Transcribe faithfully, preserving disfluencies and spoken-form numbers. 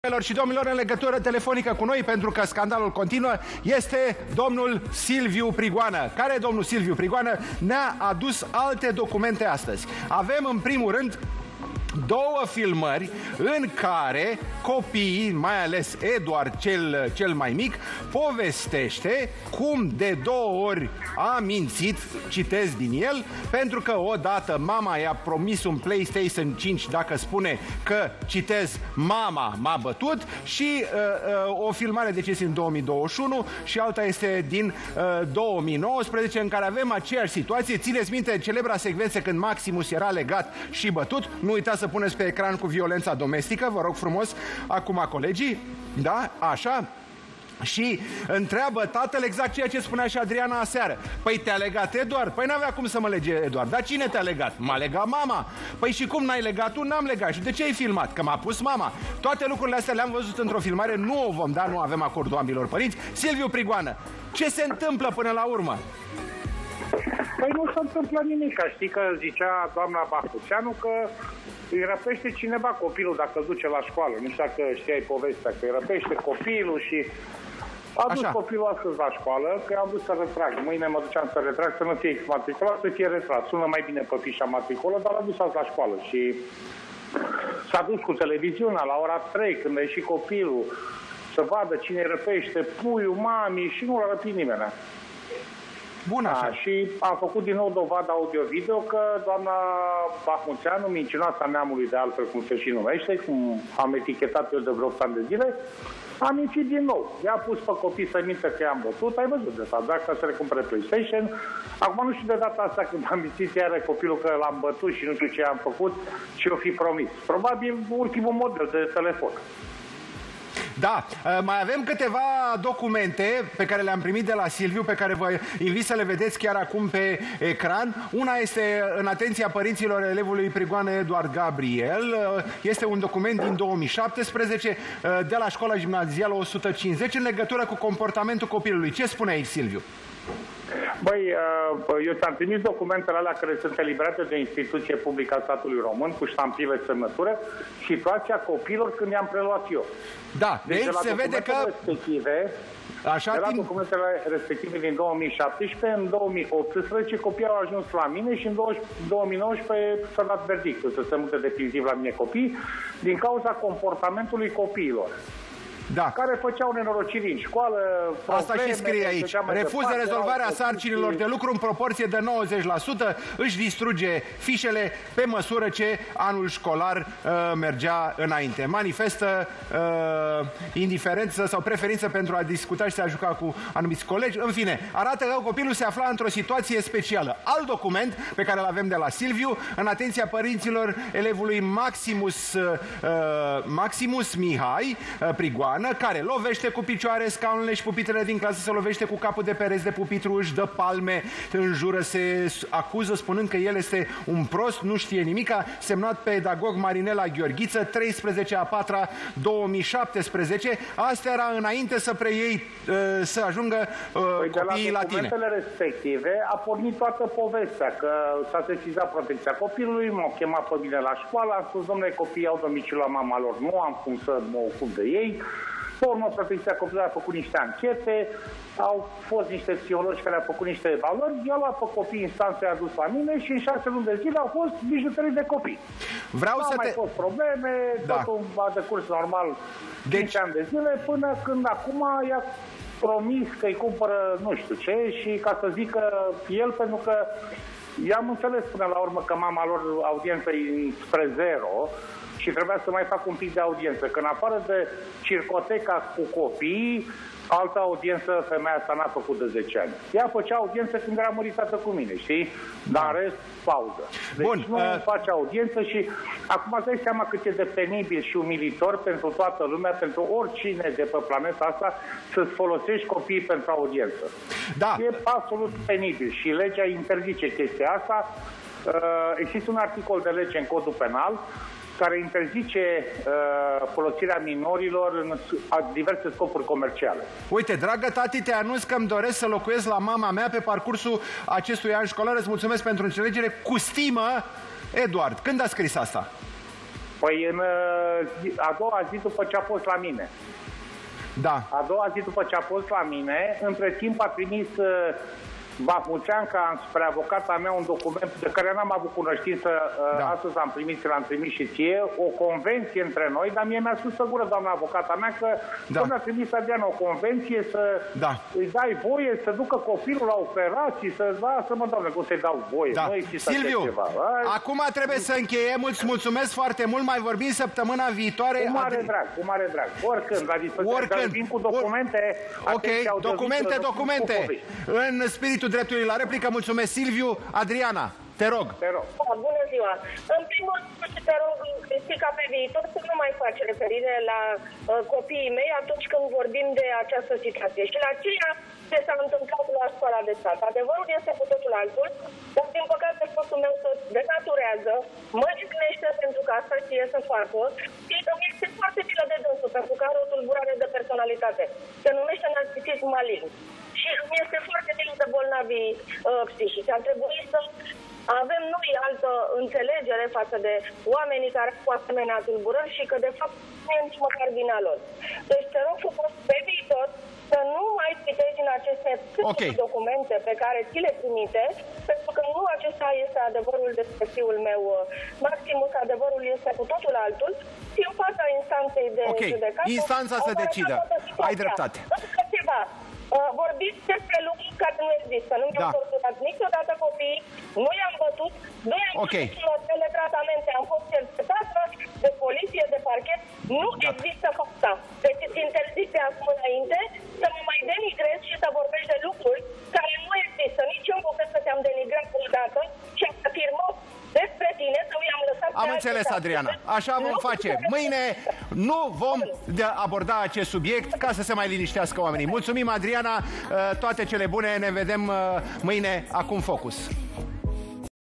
Și domnilor, în legătură telefonică cu noi, pentru că scandalul continuă, este domnul Silviu Prigoană, care, domnul Silviu Prigoană, ne-a adus alte documente astăzi. Avem, în primul rând, două filmări în care copiii, mai ales Eduard cel, cel mai mic, povestește cum de două ori a mințit, citez din el, pentru că odată mama i-a promis un PlayStation cinci dacă spune că, citez, mama m-a bătut, și uh, uh, o filmare deci este în două mii douăzeci și unu și alta este din uh, două mii nouăsprezece, în care avem aceeași situație. Țineți minte celebra secvență când Maximus era legat și bătut? Nu uitați să puneți pe ecran cu violența domestică, vă rog frumos, acum colegii, da, așa. Și întreabă tatăl exact ceea ce spunea și Adriana aseară. Păi te-a legat Eduard? Păi n-avea cum să mă lege Eduard. Dar cine te-a legat? M-a legat mama. Păi și cum n-ai legat tu? N-am legat. Și de ce ai filmat? Că m-a pus mama. Toate lucrurile astea le-am văzut într-o filmare. Nu o vom da, nu avem acordul ambilor părinți. Silviu Prigoană, ce se întâmplă până la urmă? Păi nu se întâmplă nimic. Știi că zicea doamna Bacuțeanu că îi răpește cineva copilul dacă îl duce la școală. Nu știu dacă știai povestea, că îi răpește copilul și a dus Așa. copilul astăzi la școală, că am vrut să retrag. Mâine mă duceam să retrag, să nu fie exmatriculat, să fie retras. Sună mai bine pe fișa matriculă, dar l-a dus azi la școală și s-a dus cu televiziunea la ora trei, când a ieșit copilul, să vadă cine răpește, puiul, mamii, și nu l-a răpit nimeni. Bun, așa. A, și am făcut din nou dovadă audio-video că doamna Bahmuțeanu, mincinoasa neamului de altfel, cum se și numește, cum am etichetat eu de vreo opt ani de zile, a mințit din nou. I-a pus pe copii să mintă că i-am bătut, ai văzut de fapt, dacă să le cumpere PlayStation. Acum nu știu de data asta când am mințit iară copilul că l-am bătut și nu știu ce am făcut și o fi promis. Probabil ultimul model de telefon. Da, mai avem câteva documente pe care le-am primit de la Silviu, pe care vă invit să le vedeți chiar acum pe ecran. Una este în atenția părinților elevului Prigoană Eduard Gabriel. Este un document din două mii șaptesprezece de la școala gimnazială o sută cincizeci în legătură cu comportamentul copilului. Ce spune aici, Silviu? Băi, eu ți-am trimis documentele alea care sunt eliberate de instituție publică a statului român, cu ștampile și semnătură, situația copiilor când i-am preluat eu. Da, deci, deci se vede că... Respective, Așa, de la timp... documentele respective din două mii șaptesprezece, în două mii optsprezece copiii au ajuns la mine și în două mii nouăsprezece s-a dat verdictul să se mute definitiv la mine copii din cauza comportamentului copiilor. Da. Care făceau nenorociri în școală. Asta și scrie aici. Refuză rezolvarea sarcinilor de lucru în proporție de nouăzeci la sută, își distruge fișele pe măsură ce anul școlar uh, mergea înainte. Manifestă uh, indiferență sau preferință pentru a discuta și a juca cu anumiți colegi. În fine, arată că copilul se afla într-o situație specială. Alt document pe care îl avem de la Silviu, în atenția părinților elevului Maximus, uh, Maximus Mihai uh, Prigoană, care lovește cu picioare scaunele și pupitrele din clasă, se lovește cu capul de pereți de pupitru, își dă palme, înjură, se acuză spunând că el este un prost, nu știe nimica, semnat pedagog Marinela Gheorghiță, treisprezece a patra două mii șaptesprezece. Astea era înainte să preiei, să ajungă păi copiii la, la tine. Documentele respective a pornit toată povestea, că s-a sesizat protecția copilului, m-au chemat pe mine la școală, am spus, domnule, copiii au domiciliu la mama lor, nu am cum să mă ocup de ei. Pe urmă, protecția copilului a făcut niște anchete, au fost niște psihologi care au făcut niște evaluări, i-au luat pe copii, instanța i-a dus la mine și în șase luni de zile au fost bijuterii de copii. Vreau nu să au mai te... fost probleme, da. Totul a decurs normal deci... cinci ani de zile, până când acum i-a promis că îi cumpără nu știu ce și ca să zică el, pentru că i-am înțeles până la urmă că mama lor audiență e spre zero, și trebuia să mai fac un pic de audiență. Că în afară de circoteca cu copiii, altă audiență femeia asta n-a făcut de zece ani. Ea făcea audiență când era măritată cu mine, știi? Dar în rest, pauză. Deci Bun, nu uh... face audiență și acum îți dai seama cât e de penibil și umilitor pentru toată lumea, pentru oricine de pe planeta asta, să-ți folosești copiii pentru audiență. Da. E absolut penibil și legea interzice chestia asta. Uh, există un articol de lege în Codul Penal care interzice uh, folosirea minorilor în diverse scopuri comerciale. Uite, dragă tati, te anunț că îmi doresc să locuiesc la mama mea pe parcursul acestui an școlar. Îți mulțumesc pentru înțelegere. Cu stimă, Eduard. Când a scris asta? Păi în zi, a doua zi după ce a fost la mine. Da. A doua zi după ce a fost la mine, între timp a trimis Bafmuceanca spre avocata mea un document de care n-am avut cunoștință, da. Astăzi am primit, l-am trimis și ție, o convenție între noi, dar mie mi-a spus să gură doamna avocata mea că da. Până a trimis Adriana o convenție să da. Îi dai voie să ducă copilul la operații, să da, să mă doamne, cum să-i dau voie. Da. Nu Silviu, ceva. Acum trebuie să încheiem, îți mulțumesc foarte mult, mai vorbim săptămâna viitoare. Cu mare Adri... drag, cu mare drag. Oricând, la dispoziție, Oricând. vin cu documente. Ok, documente, documente. În spiritul dreptului la replică, mulțumesc, Silviu. Adriana, te rog. Te rog. Bună ziua. În primul rând, te rog, Cristi, ca pe viitor să nu mai faci referire la uh, copiii mei atunci când vorbim de această situație. Și la ceea ce s-a întâmplat la școala de stat. Adevărul este cu totul altul, dar din păcate fostul meu se denaturează, mă jignește pentru că asta știe să facă și îmi este foarte bine de dânsul pentru că are o tulburare de personalitate. Se numește narcisism malign. Și îmi este foarte bine de bolnavii uh, psihici. Ar trebui să avem noi altă înțelegere față de oamenii care au asemenea tulburări și că de fapt nu e nici măcar vina lor. Deci te rog frumos pe viitor să nu mai citești din aceste okay. documente pe care ți le trimite, pentru că nu acesta este adevărul despre fiul meu Maximus, adevărul este cu totul altul și în fața instanței de okay. judecată... Instanța să decidă. Ai dreptate. Încă ceva. Uh, vorbiți despre lucruri care nu există. Nu mi-am da. torturat niciodată copiii, nu i-am bătut, nu i-am okay. făcut teletratamente, am fost cercetată de poliție, de parchet, nu da. există fapta. Deci îți interzice acum înainte să mă mai denigrezi și să vorbești de lucruri care nu există. Nici eu nu cred să te-am denigrat niciodată și am afirmat despre tine să i-am lăsat. Am înțeles, Adriana. Așa vom face. Mâine nu vom aborda acest subiect ca să se mai liniștească oamenii. Mulțumim, Adriana, toate cele bune. Ne vedem mâine. Acum Focus.